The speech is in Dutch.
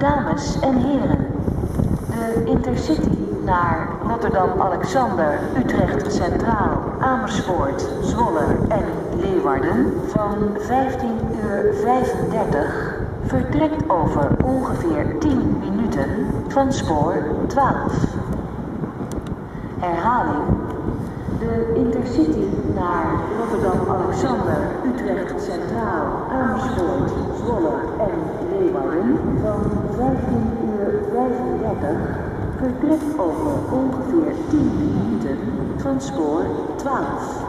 Dames en heren, de Intercity naar Rotterdam-Alexander, Utrecht Centraal, Amersfoort, Zwolle en Leeuwarden van 15:35 vertrekt over ongeveer 10 minuten van spoor 12. Herhaling. De Intercity naar Rotterdam-Alexander, Utrecht Centraal, Amersfoort, Zwolle en Leeuwarden van 15:35 vertrekt over ongeveer 10 minuten van spoor 12.